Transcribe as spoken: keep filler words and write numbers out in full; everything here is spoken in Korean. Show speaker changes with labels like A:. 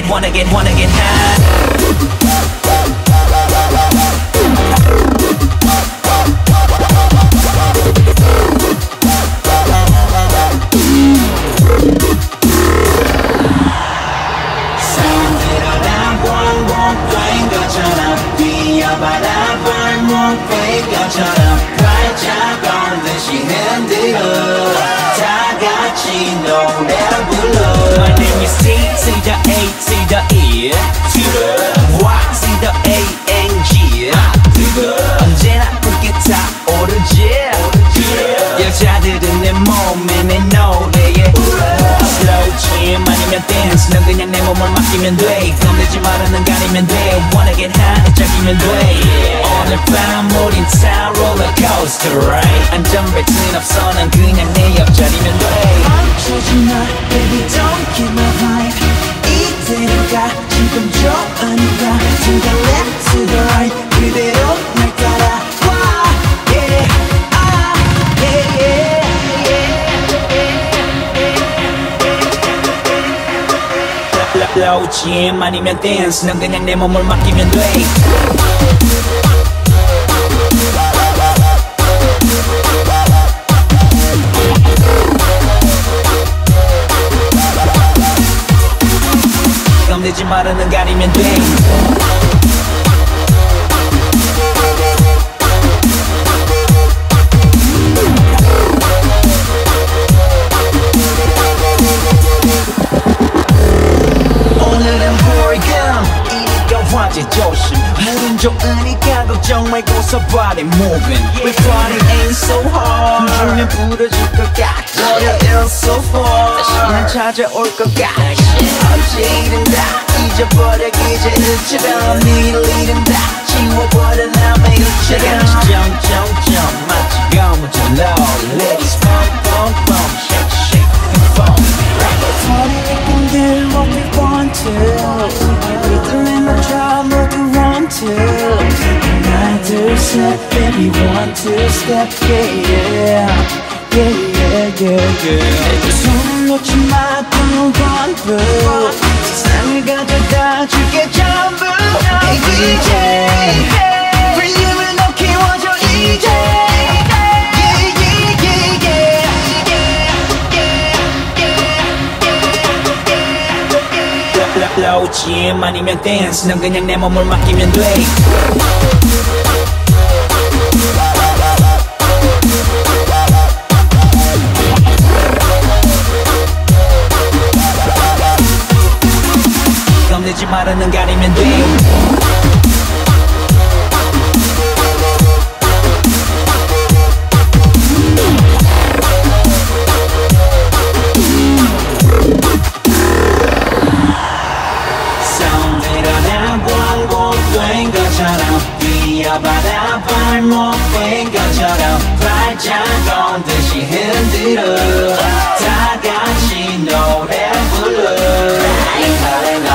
A: wanna get, wanna get high.
B: 것처럼 활짝 걷듯이 흔들어 다 같이 노래를 불러.
A: My name is T, C the A, C the E to the Y, C the A, N G 언제나 붉게 타오르지 여자들은 내 몸에 내 노래에 Slow jam 아니면 dance 넌 그냥 내 몸을 맡기면 돼 겁내지 말아 넌 가리면 돼 Wanna get high 짝이면 돼 오늘 밤 우린 타 롤러코스터 ride 안전벨트는 없어 넌 그냥 내 옆자리면 돼
B: 멈추지 마 baby don't get my vibe 이대로 가 지금 좋으니까 To the left to the right 그대로 날 따라와 yeah ah yeah yeah
A: Low jam 아니면 dance 넌 그냥 내 몸을 맡기면 돼 겁내지 말아 넌 가리면 돼
B: 오늘은 불금 이니까 화제 조심 흐름 좋으니까 걱정 말고서 body moving We party ain't so hard 춤추면 부러질 것 같아 월요일 so far 다시 난 찾아올 것 같아 어제일은 다 잊어버려 이제처럼 내일은 다 지워버려 남의 일처럼 점점점 마치 거무줄 low Ladies pump pump pump shake shake and foam Party 느낌들 what we want to Rhythm in the drop what we want to 하나 둘셋 baby one two step yeah yeah Yeah, yeah, yeah, yeah 손을 놓지 마, don't run through 세상을 가져다 줄게 전부 Hey D J 볼륨을 더 키워줘 이제 Yeah, yeah, yeah, yeah
A: Low jam 아니면 dance 넌 그냥 내 몸을 맡기면 돼 겁내지 말아 넌 가리면 돼
B: 된 것처럼 뛰어봐라 발목 된 것처럼 발짝 걷듯이 흔들어 다 같이 노래 불러